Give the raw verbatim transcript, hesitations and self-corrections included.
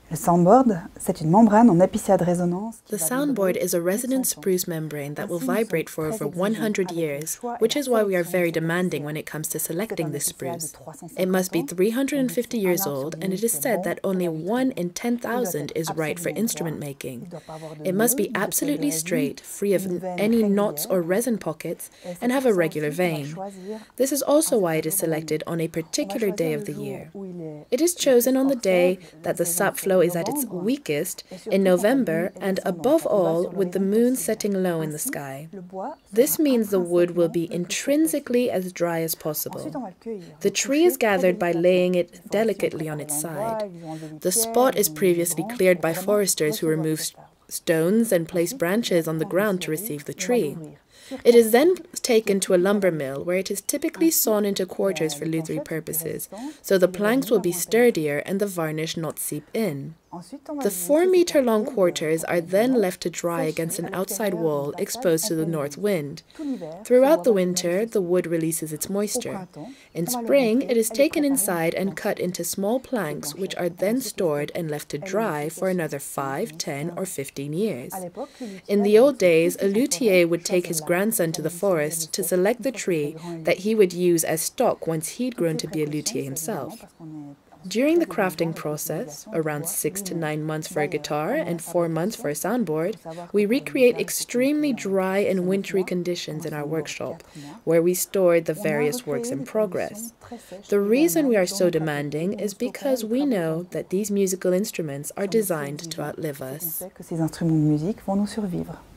Le soundboard, c'est une membrane en épicéa de résonance. The soundboard is a resonant spruce membrane that will vibrate for over one hundred years, which is why we are very demanding when it comes to selecting this spruce. It must be three hundred fifty years old, and it is said that only one in ten thousand is right for instrument making. It must be absolutely straight, free of any knots or resin pockets, and have a regular vein. This is also why it is selected on a particular day of the year. It is chosen on the day that the sap flow is at its weakest, in November, and above all with the moon setting low in the sky. This means the wood will be intrinsically as dry as possible. The tree is gathered by laying it delicately on its side. The spot is previously cleared by foresters who remove stones and place branches on the ground to receive the tree. It is then taken to a lumber mill, where it is typically sawn into quarters for lutherie purposes, so the planks will be sturdier and the varnish not seep in. The four-meter-long quarters are then left to dry against an outside wall exposed to the north wind. Throughout the winter, the wood releases its moisture. In spring, it is taken inside and cut into small planks, which are then stored and left to dry for another five, ten, or fifteen years. In the old days, a luthier would take his grandson to the forest to select the tree that he would use as stock once he'd grown to be a luthier himself. During the crafting process, around six to nine months for a guitar and four months for a soundboard, we recreate extremely dry and wintry conditions in our workshop, where we stored the various works in progress. The reason we are so demanding is because we know that these musical instruments are designed to outlive us. Ces instruments de musique vont nous survivre.